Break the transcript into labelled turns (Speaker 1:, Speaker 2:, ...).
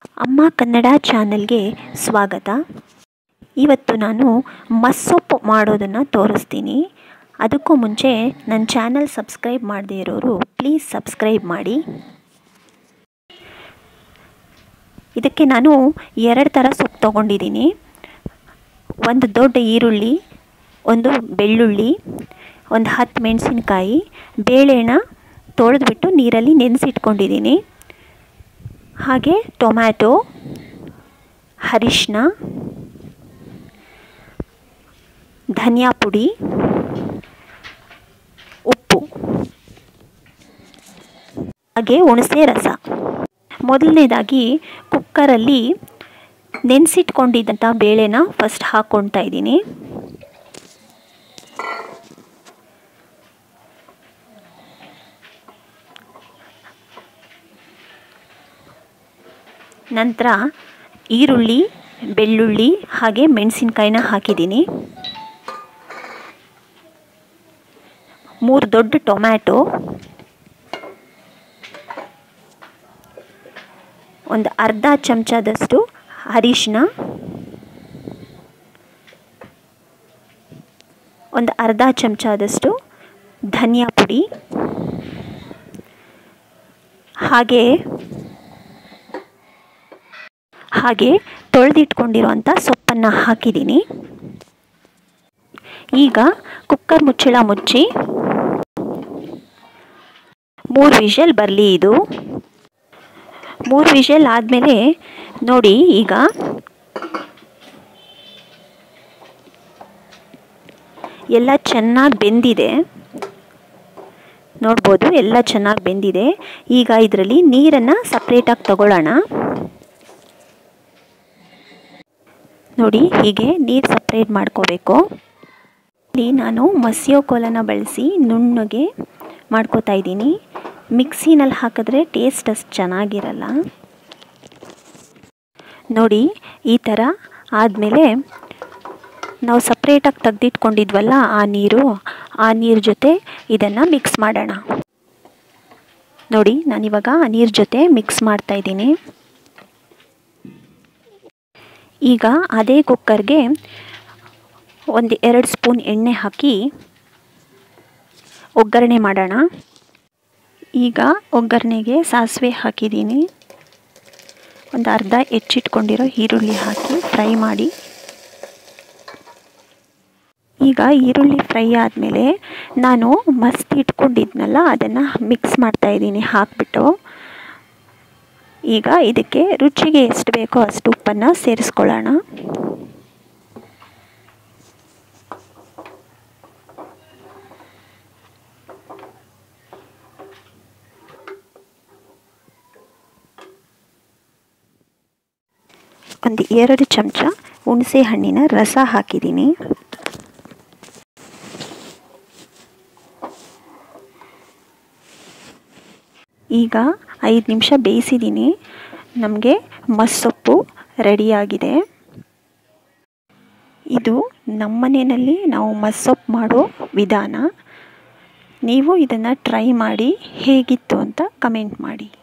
Speaker 1: ಅಮ್ಮ ಕನ್ನಡ ಚಾನೆಲ್ಗೆ ಸ್ವಾಗತ. ಇವತ್ತು ನಾನು ಮಸ್ಸೊಪ್ಪು ಮಾಡೋದನ್ನು ತೋರಿಸ್ತೀನಿ. ಅದಕ್ಕೂ ಮುಂಚೆ ನನ್ನ ಚಾನಲ್ ಸಬ್ಸ್ಕ್ರೈಬ್ ಮಾಡದೇ ಇರೋರು ಪ್ಲೀಸ್ ಸಬ್ಸ್ಕ್ರೈಬ್ ಮಾಡಿ. ಇದಕ್ಕೆ ನಾನು 2 ಥರ ಸೊಪ್ಪು ತೊಗೊಂಡಿದ್ದೀನಿ. ಒಂದು ದೊಡ್ಡ ಈರುಳ್ಳಿ, ಒಂದು ಬೆಳ್ಳುಳ್ಳಿ, ಒಂದು 10 ಮೆಣಸಿನಕಾಯಿ, ಬೇಳೆನ ತೊಳೆದ್ಬಿಟ್ಟು ನೀರಲ್ಲಿ ನೆನೆಸಿಟ್ಕೊಂಡಿದ್ದೀನಿ. ಹಾಗೆ ಟೊಮ್ಯಾಟೊ, ಅರಿಶಿನ, ಧನಿಯಾ ಪುಡಿ, ಉಪ್ಪು, ಹಾಗೆ ಹುಣಸೆ ರಸ. ಮೊದಲನೇದಾಗಿ ಕುಕ್ಕರಲ್ಲಿ ನೆನೆಸಿಟ್ಕೊಂಡಿದ್ದಂಥ ಬೇಳೆನ ಫಸ್ಟ್ ಹಾಕ್ಕೊಳ್ತಾ ಇದ್ದೀನಿ. ನಂತರ ಈರುಳ್ಳಿ, ಬೆಳ್ಳುಳ್ಳಿ ಹಾಗೆ ಮೆಣಸಿನಕಾಯಿನ ಹಾಕಿದ್ದೀನಿ. 3 ದೊಡ್ಡ ಟೊಮ್ಯಾಟೊ, ಒಂದು ಅರ್ಧ ಚಮಚದಷ್ಟು ಅರಿಶಿನ, ಒಂದು ಅರ್ಧ ಚಮಚದಷ್ಟು ಧನಿಯಾ ಪುಡಿ, ಹಾಗೆ ತೊಳೆದಿಟ್ಕೊಂಡಿರುವಂಥ ಸೊಪ್ಪನ್ನು ಹಾಕಿದ್ದೀನಿ. ಈಗ ಕುಕ್ಕರ್ ಮುಚ್ಚಳ ಮುಚ್ಚಿ 3 ವಿಷಲ್ ಬರಲಿ. ಇದು 3 ವಿಷಲ್ ಆದಮೇಲೆ ನೋಡಿ, ಈಗ ಎಲ್ಲ ಚೆನ್ನಾಗಿ ಬೆಂದಿದೆ. ನೋಡ್ಬೋದು, ಎಲ್ಲ ಚೆನ್ನಾಗಿ ಬೆಂದಿದೆ. ಈಗ ಇದರಲ್ಲಿ ನೀರನ್ನು ಸಪ್ರೇಟಾಗಿ ತಗೊಳ್ಳೋಣ. ನೋಡಿ, ಹೀಗೆ ನೀರು ಸಪ್ರೇಟ್ ಮಾಡ್ಕೋಬೇಕು. ಇಲ್ಲಿ ನಾನು ಮಸಿಯೋ ಕೋಲನ್ನು ಬಳಸಿ ನುಣ್ಣಗೆ ಮಾಡ್ಕೋತಾ ಇದ್ದೀನಿ. ಮಿಕ್ಸಿನಲ್ಲಿ ಹಾಕಿದ್ರೆ ಟೇಸ್ಟ್ ಅಷ್ಟು ಚೆನ್ನಾಗಿರಲ್ಲ. ನೋಡಿ, ಈ ಥರ ಆದಮೇಲೆ ನಾವು ಸಪ್ರೇಟಾಗಿ ತೆಗೆದಿಟ್ಕೊಂಡಿದ್ವಲ್ಲ ಆ ನೀರು ಜೊತೆ ಇದನ್ನು ಮಿಕ್ಸ್ ಮಾಡೋಣ. ನೋಡಿ, ನಾನಿವಾಗ ಆ ನೀರು ಜೊತೆ ಮಿಕ್ಸ್ ಮಾಡ್ತಾ ಇದ್ದೀನಿ. ಈಗ ಅದೇ ಕುಕ್ಕರ್ಗೆ ಒಂದು 2 ಸ್ಪೂನ್ ಎಣ್ಣೆ ಹಾಕಿ ಒಗ್ಗರಣೆ ಮಾಡೋಣ. ಈಗ ಒಗ್ಗರಣೆಗೆ ಸಾಸಿವೆ ಹಾಕಿದ್ದೀನಿ. ಒಂದು ಅರ್ಧ ಹೆಚ್ಚಿಟ್ಕೊಂಡಿರೋ ಈರುಳ್ಳಿ ಹಾಕಿ ಫ್ರೈ ಮಾಡಿ. ಈಗ ಈರುಳ್ಳಿ ಫ್ರೈ ಆದಮೇಲೆ ನಾನು ಮಸ್ತ್ ಇಟ್ಕೊಂಡಿದ್ನಲ್ಲ ಅದನ್ನು ಮಿಕ್ಸ್ ಮಾಡ್ತಾಯಿದ್ದೀನಿ ಹಾಕಿಬಿಟ್ಟು. ಈಗ ಇದಕ್ಕೆ ರುಚಿಗೆ ಎಷ್ಟು ಬೇಕೋ ಅಷ್ಟು ಉಪ್ಪನ್ನು ಸೇರಿಸ್ಕೊಳ್ಳೋಣ. ಒಂದು 2 ಚಮಚ ಹುಣಸೆ ಹಣ್ಣಿನ ರಸ ಹಾಕಿದ್ದೀನಿ. ಈಗ 5 ನಿಮಿಷ ಬೇಯಿಸಿದ್ದೀನಿ. ನಮಗೆ ಮಸ್ಸೊಪ್ಪು ರೆಡಿಯಾಗಿದೆ. ಇದು ನಮ್ಮನೆಯಲ್ಲಿ ನಾವು ಮಸ್ಸೊಪ್ಪು ಮಾಡೋ ವಿಧಾನ. ನೀವು ಇದನ್ನು ಟ್ರೈ ಮಾಡಿ ಹೇಗಿತ್ತು ಅಂತ ಕಮೆಂಟ್ ಮಾಡಿ.